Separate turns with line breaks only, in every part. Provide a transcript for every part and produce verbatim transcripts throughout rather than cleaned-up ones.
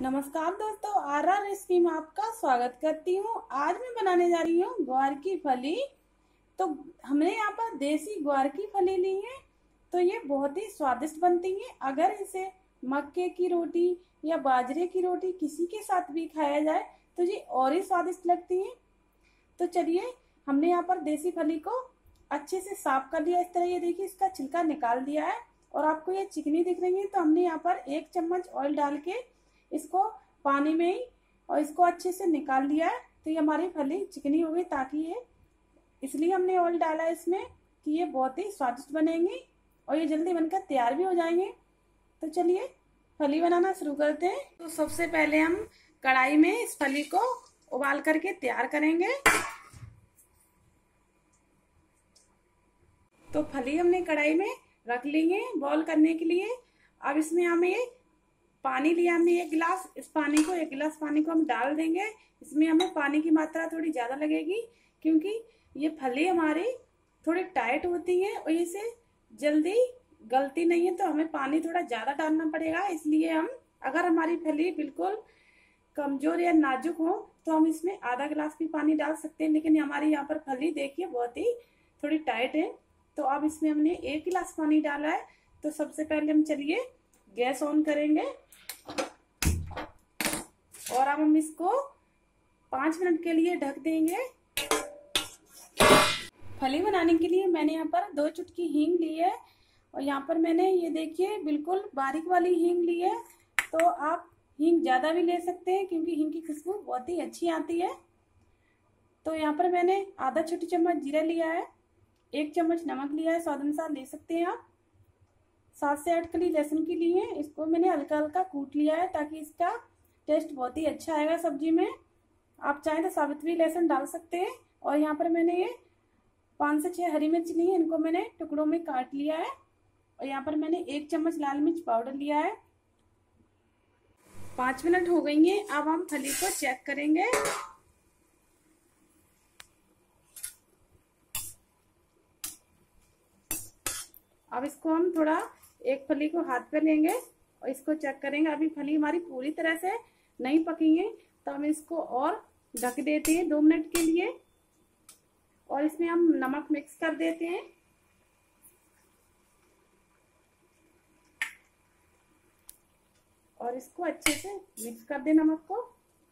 नमस्कार दोस्तों, are are recipe में आपका स्वागत करती हूँ। आज मैं बनाने जा रही हूँ ग्वार की फली। तो हमने यहाँ पर देसी ग्वार की फली ली है, तो ये बहुत ही स्वादिष्ट बनती है। अगर इसे मक्के की रोटी या बाजरे की रोटी किसी के साथ भी खाया जाए तो ये और ही स्वादिष्ट लगती है। तो चलिए, हमने यहाँ पर देसी फली को अच्छे से साफ कर लिया। इस तरह ये देखिए, इसका छिलका निकाल दिया है और आपको ये चिकनी दिख रही है। तो हमने यहाँ पर एक चम्मच ऑयल डाल के इसको पानी में ही और इसको अच्छे से निकाल लिया है। तो ये हमारी फली चिकनी हो गई, ताकि ये इसलिए हमने ऑयल डाला है इसमें कि ये बहुत ही स्वादिष्ट बनेंगी और ये जल्दी बनकर तैयार भी हो जाएंगे। तो चलिए फली बनाना शुरू करते हैं। तो सबसे पहले हम कढ़ाई में इस फली को उबाल करके तैयार करेंगे। तो फली हमने कढ़ाई में रख ली है बॉईल करने के लिए। अब इसमें हमें पानी लिया, हमने एक गिलास, इस पानी को एक गिलास पानी को हम डाल देंगे। इसमें हमें पानी की मात्रा थोड़ी ज़्यादा लगेगी, क्योंकि ये फली हमारी थोड़ी टाइट होती है और इसे जल्दी गलती नहीं है, तो हमें पानी थोड़ा ज़्यादा डालना पड़ेगा। इसलिए हम, अगर हमारी फली बिल्कुल कमज़ोर या नाजुक हो तो हम इसमें आधा गिलास भी पानी डाल सकते हैं, लेकिन हमारी यहाँ पर फली देखिए बहुत ही थोड़ी टाइट है। तो अब इसमें हमने एक गिलास पानी डाला है। तो सबसे पहले हम चलिए गैस ऑन करेंगे और अब हम इसको पाँच मिनट के लिए ढक देंगे। फली बनाने के लिए मैंने यहाँ पर दो चुटकी हींग ली है और यहाँ पर मैंने ये देखिए बिल्कुल बारीक वाली हींग ली है। तो आप हींग ज़्यादा भी ले सकते हैं, क्योंकि हींग की खुशबू बहुत ही अच्छी आती है। तो यहाँ पर मैंने आधा छोटी चम्मच जीरा लिया है, एक चम्मच नमक लिया है, स्वाद अनुसार ले सकते हैं आप। सात से आठ कली लहसुन की ली है, इसको मैंने हल्का हल्का कूट लिया है ताकि इसका टेस्ट बहुत ही अच्छा आएगा सब्जी में। आप चाहें तो साबुत भी लहसुन डाल सकते हैं। और यहाँ पर मैंने ये पाँच से छः हरी मिर्च ली है, इनको मैंने टुकड़ों में काट लिया है। और यहाँ पर मैंने एक चम्मच लाल मिर्च पाउडर लिया है। पाँच मिनट हो गई हैं, अब हम फली को चेक करेंगे। अब इसको हम थोड़ा एक फली को हाथ पे लेंगे और इसको चेक करेंगे। अभी फली हमारी पूरी तरह से नहीं पकी है, तो हम इसको और ढक देते हैं दो मिनट के लिए और इसमें हम नमक मिक्स कर देते हैं। और इसको अच्छे से मिक्स कर दे नमक को।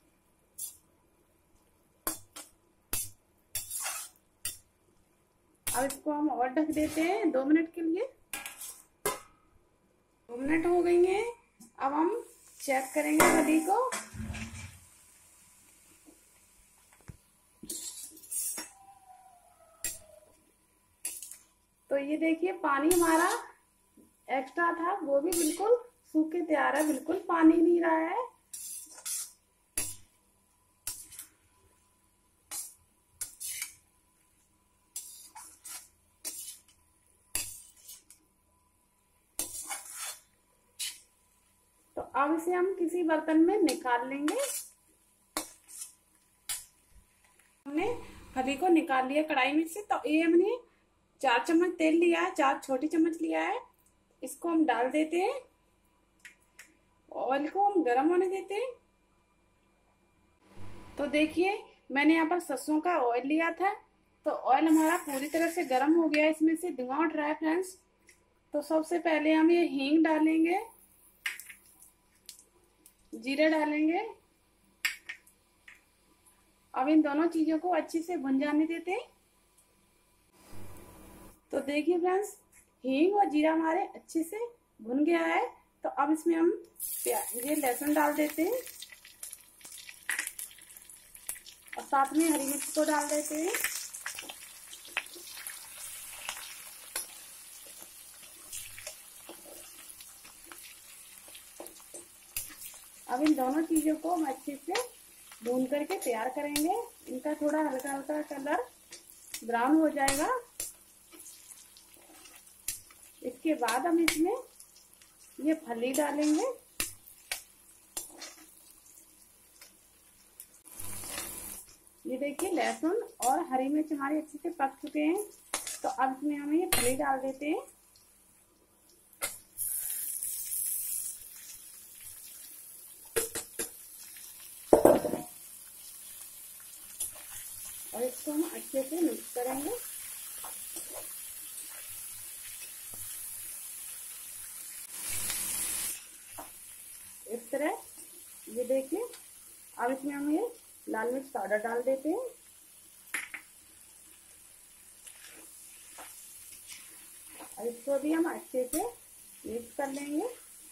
अब इसको हम और ढक देते हैं दो मिनट के लिए। दो मिनट हो गई हैं, अब हम चेक करेंगे फली को। तो ये देखिए, पानी हमारा एक्स्ट्रा था वो भी बिल्कुल सूख के तैयार है, बिल्कुल पानी नहीं रहा है। तो अब इसे हम किसी बर्तन में निकाल लेंगे। हमने फली को निकाल लिया कढ़ाई में से। तो ये हमने चार चम्मच तेल लिया है, चार छोटी चम्मच लिया है, इसको हम डाल देते हैं। ऑयल को हम गर्म होने देते हैं। तो देखिए, मैंने यहाँ पर सरसों का ऑयल लिया था। तो ऑयल हमारा पूरी तरह से गर्म हो गया, इसमें से धुआं उठ रहा है फ्रेंड्स। तो सबसे पहले हम ये हींग डालेंगे, जीरा डालेंगे। अब इन दोनों चीजों को अच्छे से भुन जाने देते हैं। तो देखिए फ्रेंड्स, हींग और जीरा हमारे अच्छे से भुन गया है। तो अब इसमें हम ये लहसुन डाल देते हैं और साथ में हरी मिर्च को डाल देते हैं। अब इन दोनों चीजों को हम अच्छे से भून करके तैयार करेंगे। इनका थोड़ा हल्का हल्का कलर ब्राउन हो जाएगा। इसके बाद हम इसमें ये फली डालेंगे। ये देखिए, लहसुन और हरी मिर्च हमारे अच्छे से पक चुके हैं। तो अब इसमें हम ये फली डाल देते हैं। और इसको हम अच्छे से मिक्स करेंगे। इस तरह ये देखिए। अब इसमें हम ये लाल मिर्च पाउडर डाल देते हैं। और इसको भी हम अच्छे से मिक्स कर लेंगे।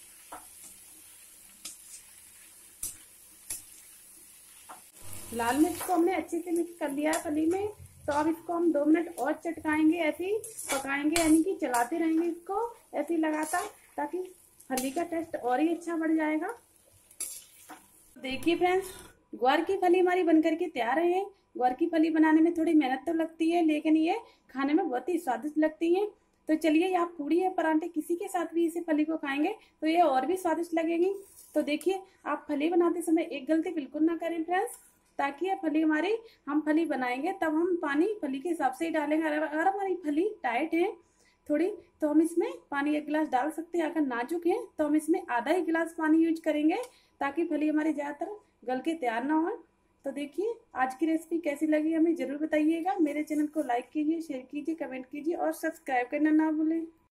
लाल मिर्च को हमने अच्छे से मिक्स कर लिया है फली में। तो अब इसको हम दो मिनट और चटकाएंगे, ऐसे ही पकाएंगे, यानी कि चलाते रहेंगे इसको ऐसे ही लगातार, ताकि फली का टेस्ट और ही अच्छा बढ़ जाएगा। देखिए फ्रेंड्स, ग्वार की फली हमारी बनकर के तैयार है। ग्वार की फली बनाने में थोड़ी मेहनत तो लगती है, लेकिन ये खाने में बहुत ही स्वादिष्ट लगती है। तो चलिए, आप पूड़ी या परांठे किसी के साथ भी इसे फली को खाएंगे तो ये और भी स्वादिष्ट लगेगी। तो देखिए, आप फली बनाते समय एक गलती बिल्कुल ना करें फ्रेंड्स, ताकि ये फली हमारी, हम फली बनाएंगे तब हम पानी फली के हिसाब से ही डालेंगे। अगर हमारी फली टाइट है थोड़ी, तो हम इसमें पानी एक गिलास डाल सकते हैं। अगर नाजुक है तो हम इसमें आधा ही गिलास पानी यूज करेंगे, ताकि फली हमारी ज्यादातर गल के तैयार ना हो। तो देखिए, आज की रेसिपी कैसी लगी हमें जरूर बताइएगा। मेरे चैनल को लाइक कीजिए, शेयर कीजिए, कमेंट कीजिए और सब्सक्राइब करना ना भूलें।